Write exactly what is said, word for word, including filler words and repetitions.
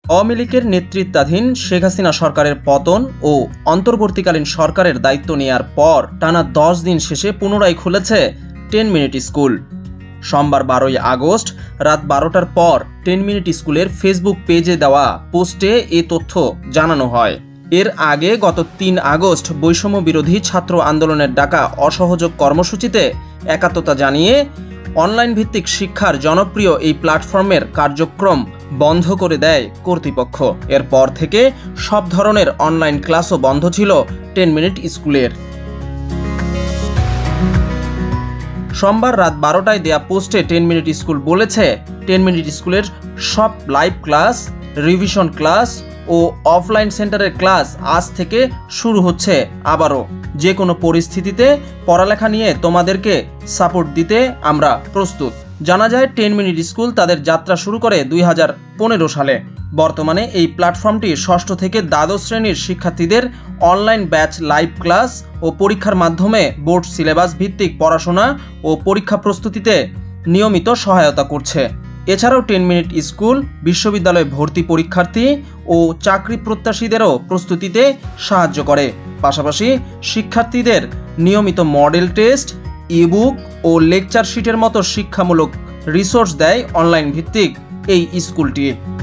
আওয়ামী লীগের নেতৃত্বাধীন শেখ হাসিনা সরকারের পতন ও অন্তর্বর্তীকালীন সরকারের দায়িত্ব নেওয়ার পর টানা দশ দিন শেষে পুনরায় খুলেছে টেন মিনিট স্কুল। সোমবার বারোই আগস্ট রাত বারোটার পর টেন মিনিট স্কুলের ফেসবুক পেজে দেওয়া পোস্টে এ তথ্য জানানো হয়। এর আগে গত তিন আগস্ট বৈষম্য বিরোধী ছাত্র আন্দোলনের ডাকা অসহযোগ কর্মসূচিতে একাত্মতা জানিয়ে অনলাইন ভিত্তিক শিক্ষার জনপ্রিয় এই প্ল্যাটফর্মের কার্যক্রম বন্ধ করে দেয় কর্তৃপক্ষ। এরপর থেকে সব ধরনের অনলাইন ক্লাসও বন্ধ ছিল টেন মিনিট স্কুলের। সোমবার রাত বারোটায় দেয়া পোস্টে টেন মিনিট স্কুল বলেছে, টেন মিনিট স্কুলের সব লাইভ ক্লাস, রিভিশন ক্লাস ও অফলাইন সেন্টারের ক্লাস আজ থেকে শুরু হচ্ছে। আবারও যে কোনো পরিস্থিতিতে পড়ালেখা নিয়ে তোমাদেরকে সাপোর্ট দিতে আমরা প্রস্তুত। জানা যায় টেন মিনিট স্কুল তাদের যাত্রা শুরু করে দুই হাজার পনেরো সালে। বর্তমানে এই প্ল্যাটফর্মটি ষষ্ঠ থেকে দ্বাদশ শ্রেণীর শিক্ষার্থীদের অনলাইন ব্যাচ লাইভ ক্লাস ও পরীক্ষার মাধ্যমে বোর্ড সিলেবাস ভিত্তিক পড়াশোনা ও পরীক্ষা প্রস্তুতিতে নিয়মিত সহায়তা করছে। এছাড়াও টেন মিনিট স্কুল বিশ্ববিদ্যালয়ে ভর্তি পরীক্ষার্থী ও চাকরি প্রত্যাশীদেরও প্রস্তুতিতে সাহায্য করে। পাশাপাশি শিক্ষার্থীদের নিয়মিত মডেল টেস্ট, ইবুক ও লেকচার শিটের মতো শিক্ষামূলক রিসোর্স দেয় অনলাইন ভিত্তিক এই স্কুলটি।